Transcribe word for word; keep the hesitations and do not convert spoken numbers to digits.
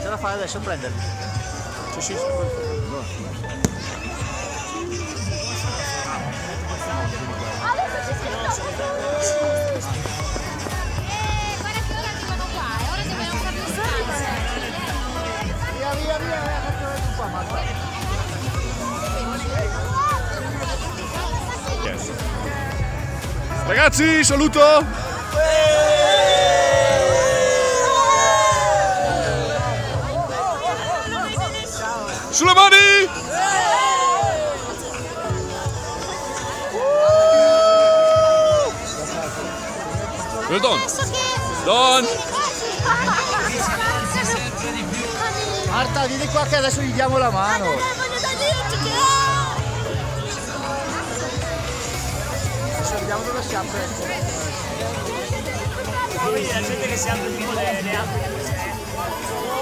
c'è da fare adesso a prenderli. Sì, sì, via, via, via, qua, Marta. Yes. Ragazzi, saluto! Sulle mani! Dove Don? Don! Marta, vieni qua che adesso gli diamo la mano. Adesso vediamo dove siamo. Poi la gente che si apre tipo le, le altre.